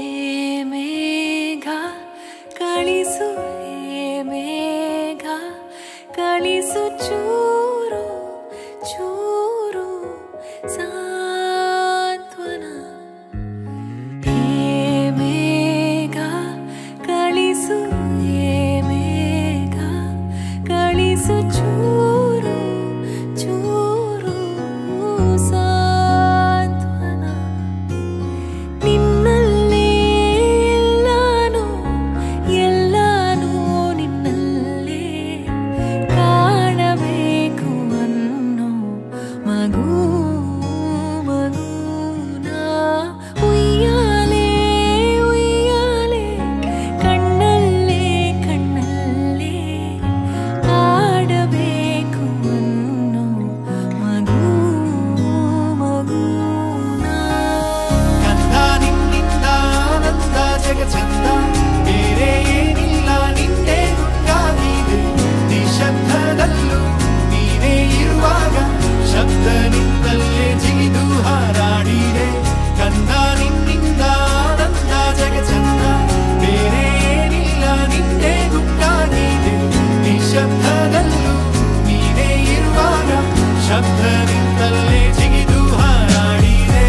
ಮೇಘ ಕಳಿಸು, ಮೇಘ ಕಳಿಸು ಚೂರು ಚೂರು ಸಾಂತ್ವನ. ಹೇ ಮೇಘ ಕಳಿಸು, ಮೇಘ ಕಳಿಸು ಚೂರು ಚೂರು ಸಾಂತ್ವನ. ನಿನ್ನಲ್ಲೇ ಎಲ್ಲಾನು ಎಲ್ಲಾನು ನಿನ್ನಲ್ಲೇ ಕಾಣಬೇಕು ಅನ್ನೋ ಮಗು ಮಗುನ. ಉಯ್ಯಾಲೆ ಉಯ್ಯಾಲೆ ಕಣ್ಣಲ್ಲೇ ಕಣ್ಣಲ್ಲೇ ಆಡಬೇಕು ಅನ್ನೋ ಮಗು ಮಗುನ. ಕಂದ ನಿನ್ನಿಂದ ಆನಂದ ಜಗ ಚಂದ, ಬೇರೆ ಏನಿಲ್ಲ ನಿನ್ನೆ ನುಂಗಾಗಿದೆ. ನಿಶಬ್ದದಲ್ಲೂ ನೀನೇ ಇರುವಾಗ ಶಬ್ದ ನಿಂತಲ್ಲೇ ಜಿಗಿದು ಹಾರಾಡಿದೆ. ಕಂದ ನಿನ್ನಿಂದ ಆನಂದ ಜಗ ಚಂದ, ಬೇರೆ ಏನಿಲ್ಲ ನಿನ್ನೆ ನುಂಗಾಗಿದೆ. ನಿಶಬ್ದದಲ್ಲೂ ನೀನೇ ಇರುವಾಗ ಶಬ್ದ ನಿಂತಲ್ಲೇ ಜಿಗಿದು ಹಾರಾಡಿದೆ.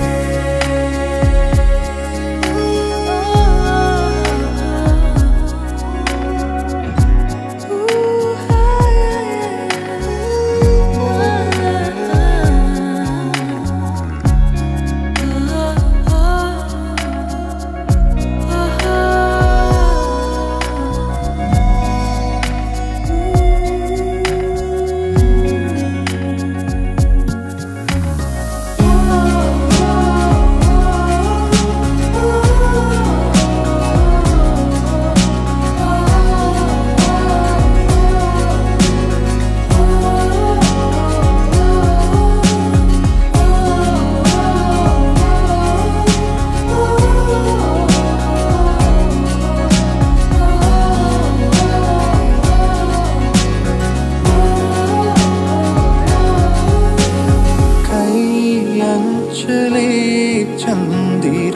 ಕೈಯಂಚಲೇ ಚಂದಿರ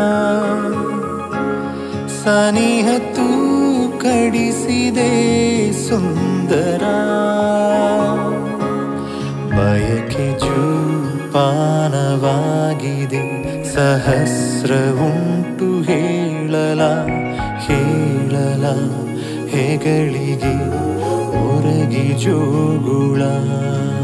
ಸನಿಹ ಕಡಿಸಿದೆ ಸುಂದರ. ಬಯಕೆ ಜೋಪಾನವಾಗಿದೆ, ಸಹಸ್ರ ಉಂಟು ಹೇಳಲ ಹೇಳಲ ಹೆಗಳಿಗೆ ಒರಗಿ ಜೋಗುಳ.